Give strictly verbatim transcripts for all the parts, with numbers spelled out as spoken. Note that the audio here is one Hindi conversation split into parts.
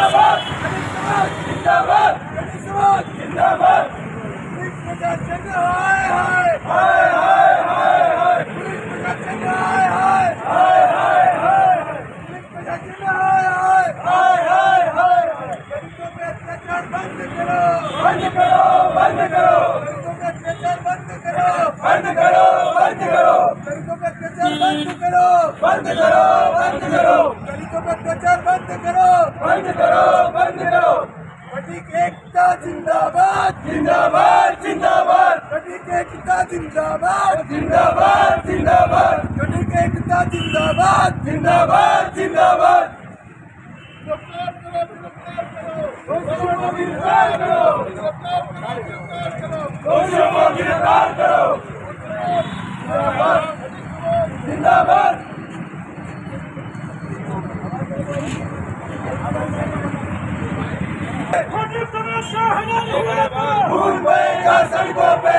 जिंदाबाद जिंदाबाद जिंदाबाद। पुलिस प्रशासन हाय हाय हाय हाय हाय हाय। पुलिस प्रशासन हाय हाय हाय हाय हाय। पुलिस प्रशासन हाय हाय हाय हाय हाय। दलितों पे अत्याचार बंद करो बंद करो बंद करो। दलितों पे अत्याचार बंद करो बंद करो बंद करो। दलितों पे अत्याचार बंद करो बंद करो बंद करो। दलितों पे अत्याचार बंद करो बंद करो बंद करो। प्रतीक एकता जिंदाबाद जिंदाबाद जिंदाबाद। प्रतीक एकता जिंदाबाद जिंदाबाद जिंदाबाद। प्रतीक एकता जिंदाबाद जिंदाबाद जिंदाबाद। गिरफ्तार करो गिरफ्तार करो गिरफ्तार करो गिरफ्तार करो दोषियों को गिरफ्तार करो। जिंदाबाद जिंदाबाद। भूल बहेगा सड़कों पे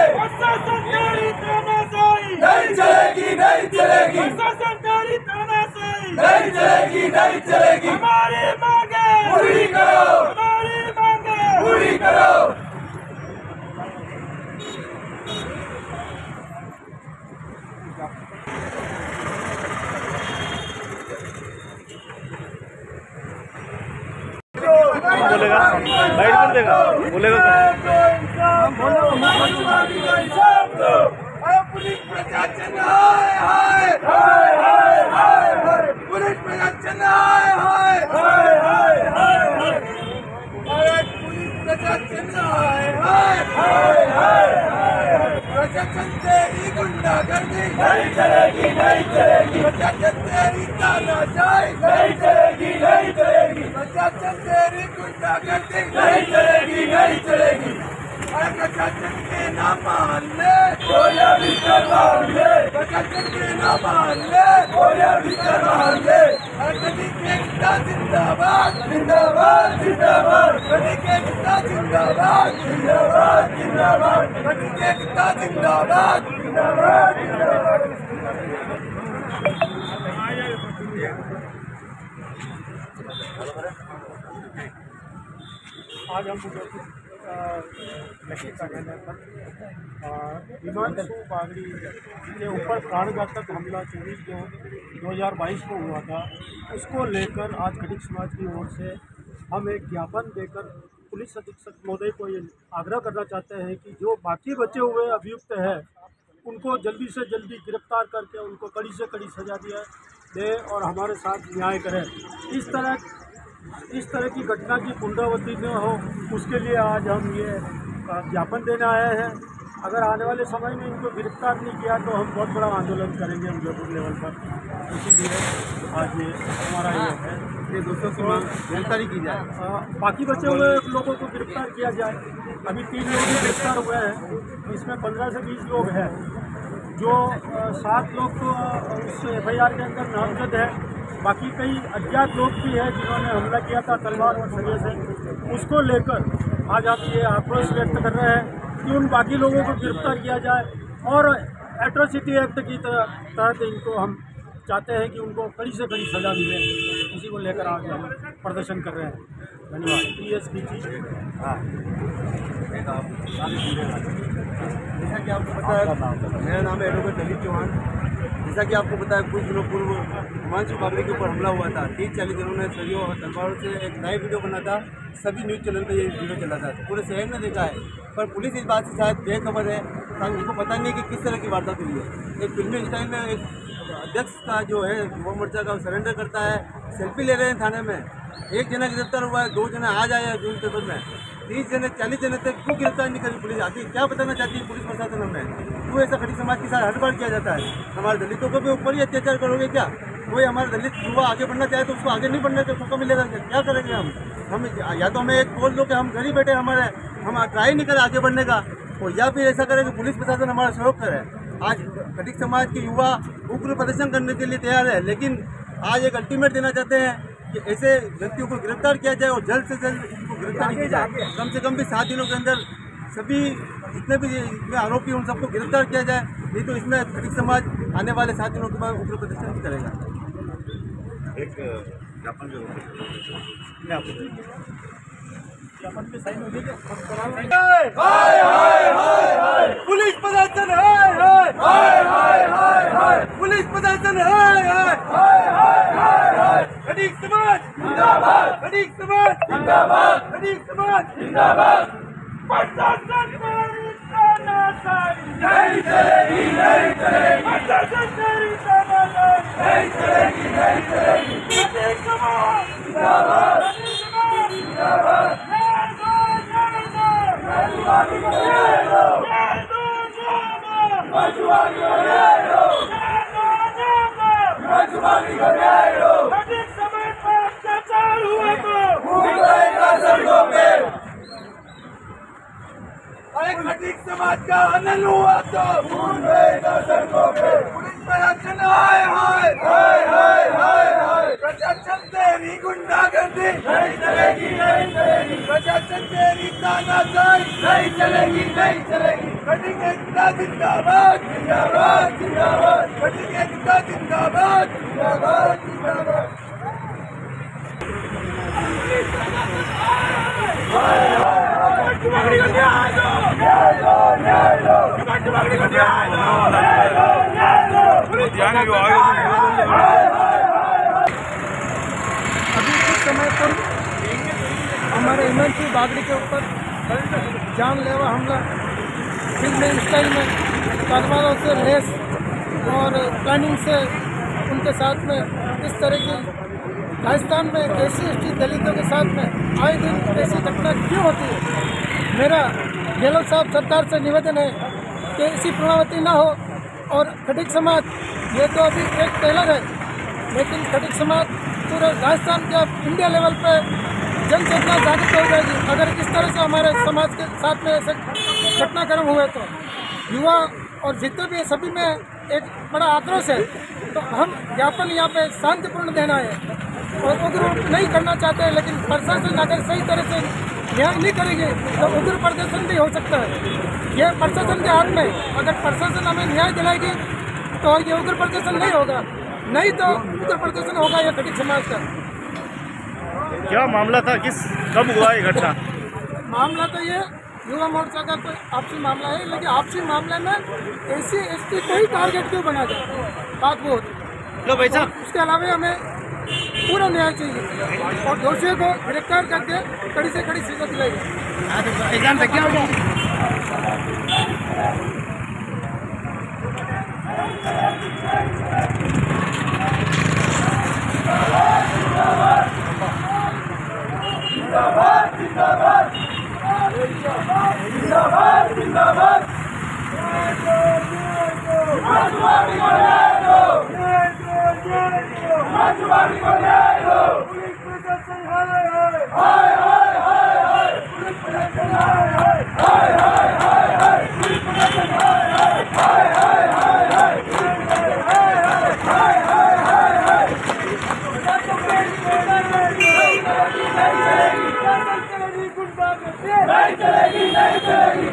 नहीं चलेगी नहीं चलेगी नहीं चलेगी नहीं चलेगी। हमारी मांगे पूरी करो हमारी मांगे पूरी करो। बोलेगा लाइट कर देगा बोलेगा पुलिस प्रशासन हाय हाय हाय हाय हाय हाय। पुलिस प्रशासन हाय हाय हाय हाय हाय हाय। पुलिस प्रशासन हाय हाय हाय हाय हाय। प्रशासन तेरी गुंडागर्दी नहीं चलेगी नहीं चलेगी। प्रशासन तेरी तानाशाही नहीं चलेगी नहीं चलेगी। प्रशासन तेरी गुंडागर्दी नहीं चलेगी नहीं चलेगी। प्रशासन के ना मानने गोलियां भी चलवाओ ले। प्रशासन के ना मानने गोलियां भी चलवाओ ले। प्रतीक एकता जिंदाबाद जिंदाबाद जिंदाबाद। प्रतीक एकता जिंदाबाद जिंदाबाद जिंदाबाद। प्रतीक एकता जिंदाबाद जिंदाबाद जिंदाबाद। आज हम हिमांशु बागड़ी के ऊपर प्राणघातक हमला चौबीस दो दो हज़ार बाईस को हुआ था, उसको लेकर आज खटिक समाज की ओर से हम एक ज्ञापन देकर पुलिस अधीक्षक महोदय को ये आग्रह करना चाहते हैं कि जो बाकी बचे हुए अभियुक्त हैं उनको जल्दी से जल्दी गिरफ्तार करके उनको कड़ी से कड़ी सजा दिया दे और हमारे साथ न्याय करें। इस तरह इस तरह की घटना की पुनरावृत्ति न हो, उसके लिए आज हम ये ज्ञापन देने आए हैं। अगर आने वाले समय में इनको गिरफ्तार नहीं किया तो हम बहुत बड़ा आंदोलन करेंगे उदयपुर लेवल पर। इसीलिए आज ये हमारा ये है कि दोस्तों की मांग गिरफ्तारी की जाए, बाकी बचे हुए लोगों को गिरफ्तार किया जाए। अभी तीन लोग ही गिरफ्तार हुए हैं, इसमें पंद्रह से बीस लोग हैं। जो सात लोग तो उस एफ आई आर के अंदर नामजद है, बाकी कई अज्ञात लोग भी हैं जिन्होंने हमला किया था तलवार और सरिये से। उसको लेकर आज आप ये आक्रोश व्यक्त कर रहे हैं कि उन बाकी लोगों को गिरफ्तार किया जाए और एट्रोसिटी एक्ट की तहत इनको हम चाहते हैं कि उनको कड़ी से कड़ी सजा मिले। इसी को लेकर आज हम प्रदर्शन कर रहे हैं। धन्यवाद। पी एस पी जी हाँ जैसा कि आपको पता है, मेरा नाम है एडवोकेट ललित चौहान। जैसा कि आपको पता है, कुछ दिनों पूर्व हिमांशु बागड़ी के ऊपर हमला हुआ था। तीस चालीस दिनों ने सरियों और तलवारों से एक लाइव वीडियो बना था, सभी न्यूज़ चैनल पर ये वीडियो चला था, पूरे शहर ने देखा है। पर पुलिस इस बात से शायद बेखबर है, उनको पता नहीं कि किस तरह की वारदात हुई है। एक फिल्मी स्टाइल में एक अध्यक्ष का जो है युवा मोर्चा का सरेंडर करता है, सेल्फी ले रहे हैं थाने में। एक जना गिरफ्तार हुआ है, दो जना आज आया है जून पेपर में। तीस जने चालीस जने तक क्यों गिरफ्तार नहीं करी पुलिस? आखिर क्या बताना चाहती है पुलिस प्रशासन हमें? क्यों ऐसा खड़ी समाज के साथ हर बार किया जाता है? हमारे दलितों को भी ऊपर ही अत्याचार करोगे क्या? कोई हमारे दलित युवा आगे बढ़ना चाहे तो उसको आगे नहीं बढ़ने का मौका मिलेगा, क्या करेंगे हम? हम या तो हमें एक बोल दो कि हम घर ही बैठे, हमारे हम ट्राई नहीं करें आगे बढ़ने का, और या फिर ऐसा करें कि पुलिस प्रशासन हमारा सहयोग करे। आज खटिक समाज के युवा उग्र प्रदर्शन करने के लिए तैयार है, लेकिन आज एक अल्टीमेट देना चाहते हैं कि ऐसे व्यक्तियों को गिरफ्तार किया जाए और जल्द से जल्द इनको गिरफ्तार की जाए। कम से कम भी सात दिनों के अंदर सभी जितने भी इसमें आरोपी उन सबको गिरफ्तार किया जाए, नहीं तो इसमें खटिक समाज आने वाले सात दिनों के बाद उग्र प्रदर्शन करेगा। एक ज्ञापन के रूप में ज्ञापन पे साइन हो गई हम करा रहे हैं। हाय हाय हाय हाय पुलिस प्रशासन हाय हाय हाय हाय हाय हाय पुलिस प्रशासन हाय हाय हाय हाय हाय हाय खटीक समाज जिंदाबाद खटीक समाज जिंदाबाद खटीक समाज जिंदाबाद प्रशासन तेरी तानाशाही नहीं चलेगी नहीं चलेगी प्रशासन तेरी तानाशाही नहीं चलेगी नहीं चलेगी खटीक समाज जिंदाबाद खटीक समाज जिंदाबाद मजुआरी को न्याय दो न्याय दो मजुआरी को न्याय दो मजुआरी को न्याय दो खटीक समाज पर अत्याचार हुआ तो खून बहेगा सड़कों पे अरे खटीक समाज का हनन हुआ तो खून बहेगा सड़कों पे पुलिस प्रशासन हाय हाय हाय हाय हाय हाय प्रशासन तेरी गुंडागर्दी नहीं चलेगी नहीं चलेगी प्रशासन तेरी तानाशाही नहीं चलेगी नहीं चलेगी खटीक एकता जिंदाबाद जिंदाबाद जिंदाबाद खटीक एकता जिंदाबाद जिंदाबाद जिंदाबाद मजुआरी को न्याय दो न्याय दो न्याय दो मजुआरी को न्याय दो न्याय दो न्याय दो अभी कुछ समय पूर्व हमारे हिमांशु बागड़ी के ऊपर जानलेवा हमला फिल्म स्टाइल में तलवारों से लेस और प्लानिंग से उनके साथ में इस तरह की राजस्थान में ऐसी एस टी दलितों के साथ में आए दिन ऐसी घटना क्यों होती है। मेरा गहलोत साहब सरकार से निवेदन है कि ऐसी पुनरावृत्ति न हो और खटीक समाज ये तो अभी एक टेलर है लेकिन खटीक समाज पूरे राजस्थान के इंडिया लेवल पे जन चेतना जागृत हो जाएगी अगर इस तरह से हमारे समाज के साथ में ऐसे घटनाक्रम हुए तो युवा और जितने भी सभी में एक बड़ा आक्रोश है। तो हम ज्ञापन यहाँ पे शांतिपूर्ण देना है और उग्र नहीं करना चाहते हैं लेकिन प्रशासन अगर सही तरह से न्याय नहीं करेगी तो उग्र प्रदर्शन भी हो सकता है। ये प्रशासन के हाथ में अगर प्रशासन हमें न्याय दिलाएगी तो ये उग्र प्रदर्शन नहीं होगा नहीं तो उग्र प्रदर्शन होगा ये खटीक समाज का। क्या मामला था किस कब हुआ ये घटना? मामला तो ये युवा मोर्चा का कोई आपसी मामला है लेकिन आपसी मामले में एस सी एस टी को ही टारगेट क्यों बना जाए बात वो होती। लो भाई साहब उसके अलावा हमें पूरा न्याय चाहिए और दोषियों को गिरफ्तार करके कड़ी से कड़ी सजा दिलाई जाए। जिंदाबाद जिंदाबाद जिंदाबाद जिंदाबाद मजुआरी को न्याय दो मजुआरी को न्याय दो पुलिस प्रशासन हाय हाय हाय हाय हाय पुलिस प्रशासन हाय हाय हाय हाय हाय हाय पुलिस प्रशासन हाय हाय हाय हाय हाय हाय हाय हाय हाय हाय हाय नहीं चलेगी नहीं चलेगी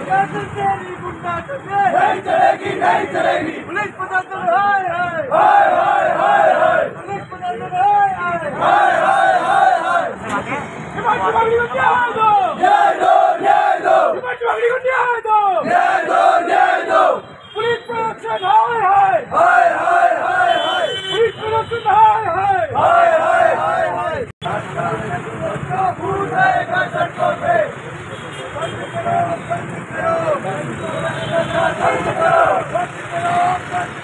नहीं चलेगी नहीं चलेगी पुलिस प्रशासन हाय हाय हाय हाय हाय हाय पुलिस प्रशासन हाय हाय हाय हाय हाय हाय मजुआरी को न्याय दो न्याय दो न्याय दो मजुआरी को न्याय दो न्याय दो न्याय दो पुलिस प्रशासन हाय हाय हाय हाय हाय हाय पुलिस प्रशासन हाय हाय हाय हाय हाय हाय भूत आएगा सड़कों पे बंद करो बंद करो बंद करो बंद करो बंद करो